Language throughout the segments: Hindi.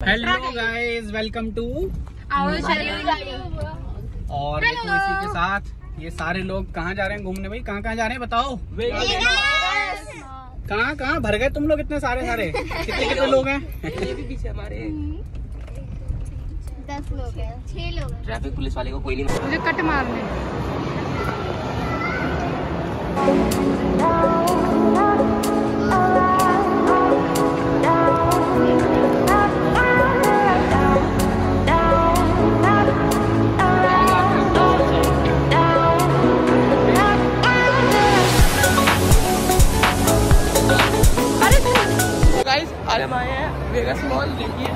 हेलो गाइस, वेलकम टू और देखो इसी के साथ ये सारे लोग कहाँ जा रहे हैं घूमने? भाई कहाँ जा रहे हैं बताओ? कहाँ भर गए तुम लोग इतने सारे कितने लोग हैं? ये भी पीछे हमारे 10 लोग हैं, 6 लोग हैं। ट्रैफिक पुलिस वाले को कोई नहीं मुझे कट मारने। आज हम आए हैं वेगस मॉल। देखिए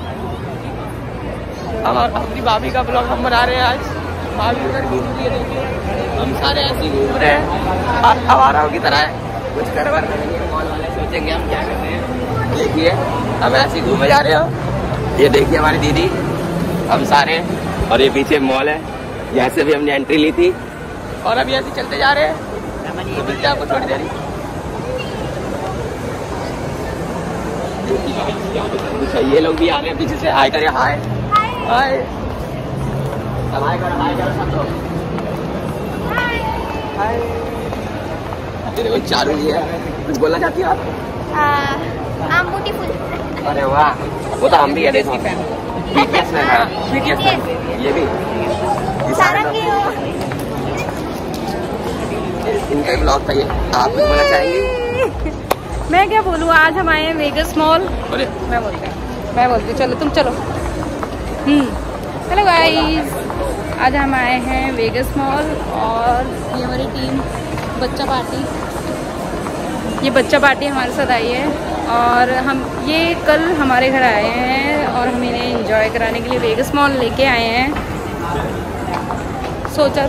अब अपनी भाभी का ब्लॉग हम बना रहे हैं। आज भाभी उधर घूम रही है, देखिए हम सारे ऐसे ही घूम रहे हैं आवाराओं की तरह। कुछ करवर मॉल वाले सोचेंगे हम क्या कर रहे हैं। देखिए हम ऐसे ही घूमे जा रहे हो। ये देखिए हमारी दीदी, हम सारे, और ये पीछे मॉल है, यहाँ से भी हमने एंट्री ली थी और अभी ऐसे चलते जा रहे हैं। तो मिलते हैं आपको थोड़ी देर। ये लोग भी आ रहे हैं पीछे से। हाय करे, हाय हाय सब, हाय करो सब लोग, हाय। देखो चालू ही है। कुछ बोलना चाहती हो आप? ब्यूटीफुल। अरे वाह, वो तो हम भी है। देखो BTS में है, BTS में ये भी इनका ही ब्लॉग था ये। आप कुछ बोलना चाहेंगे? मैं क्या बोलूँ, आज हम आए हैं वेगस मॉल। मैं बोलती चलो तुम चलो। हेलो गाइस, आज हम आए हैं वेगस मॉल और ये हमारी टीम बच्चा पार्टी, ये बच्चा पार्टी हमारे साथ आई है। और हम ये कल हमारे घर आए हैं और हम इन्हें एंजॉय कराने के लिए वेगस मॉल लेके आए हैं। सोचा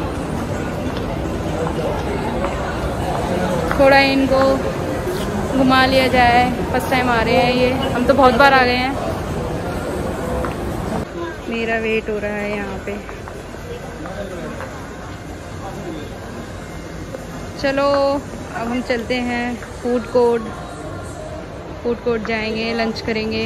थोड़ा इनको घुमा लिया जाए। फर्स्ट टाइम आ रहे हैं ये, हम तो बहुत बार आ गए हैं। मेरा वेट हो रहा है यहाँ पे। चलो अब हम चलते हैं फूड कोर्ट जाएंगे, लंच करेंगे।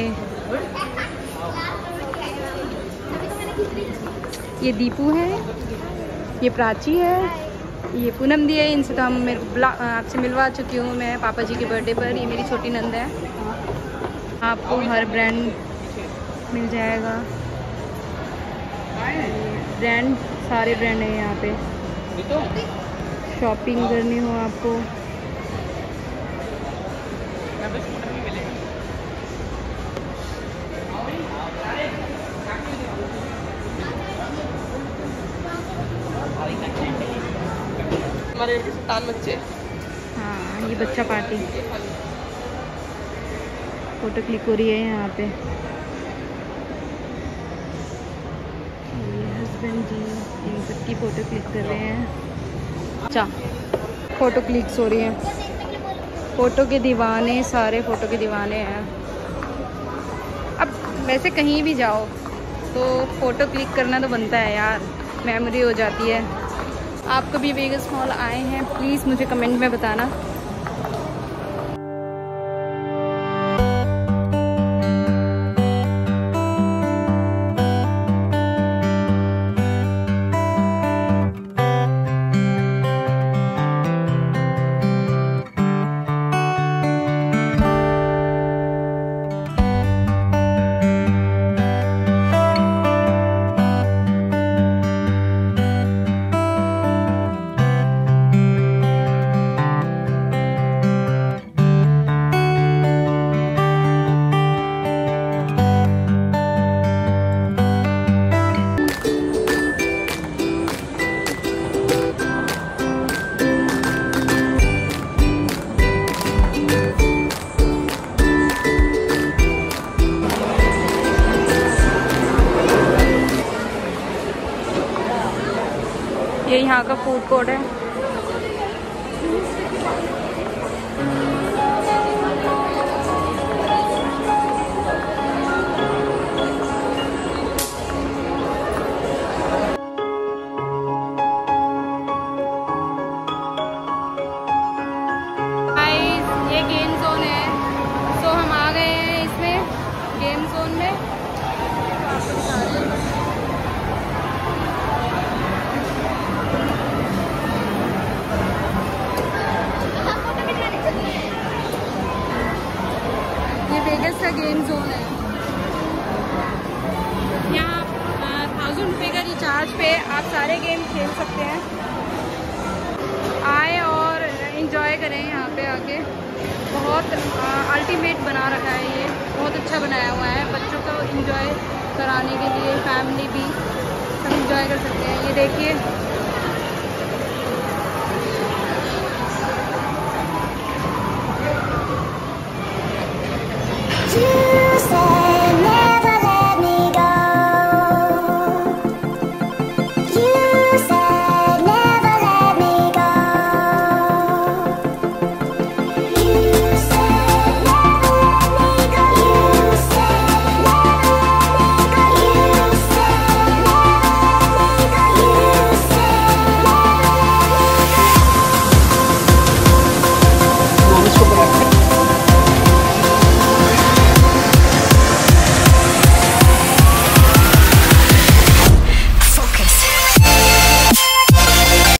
ये दीपू है, ये प्राची है, ये पूनम दी है। इनसे तो हम आपसे मिलवा चुकी हूँ मैं पापा जी के बर्थडे पर। ये मेरी छोटी नंद है। आपको हर ब्रांड मिल जाएगा, ब्रांड सारे ब्रांड है यहाँ पे। शॉपिंग करनी हो आपको, हमारे शैतान बच्चे। हाँ ये बच्चा पार्टी, फोटो क्लिक हो रही है यहाँ पे। ये हस्बैंड जी इन सबकी फोटो क्लिक कर रहे हैं। अच्छा फोटो क्लिक्स हो रही है। फोटो के दीवाने, सारे फोटो के दीवाने हैं। अब वैसे कहीं भी जाओ तो फोटो क्लिक करना तो बनता है यार, मेमोरी हो जाती है। आप कभी वेगस मॉल आए हैं प्लीज़ मुझे कमेंट में बताना। ये यहाँ का फूड कोर्ट है। ये गेम जोन है। सो हम आ गए हैं इसमें गेम जोन में। आप सारे गेम खेल सकते हैं, आए और इन्जॉय करें यहाँ पे आके। बहुत अल्टीमेट बना रखा है ये, बहुत अच्छा बनाया हुआ है बच्चों को इन्जॉय कराने के लिए। फैमिली भी सब इन्जॉय कर सकते हैं। ये देखिए